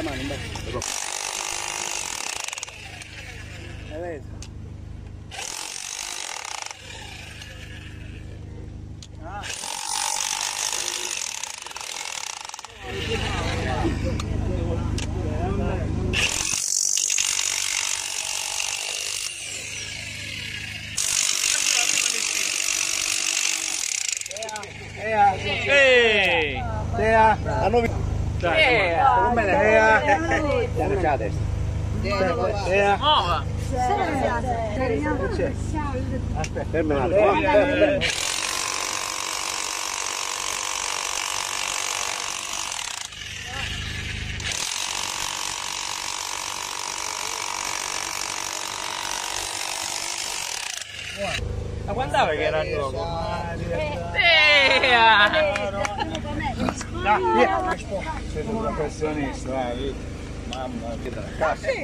mano, in basso. Vedi? Tea, hanno visto. Non me ne Tea, c'è a destra. Tea. Aspetta, fermi un attimo. Ma guardava che era il gioco. Dai, via. Sei un professionista, mamma, che da cazzo.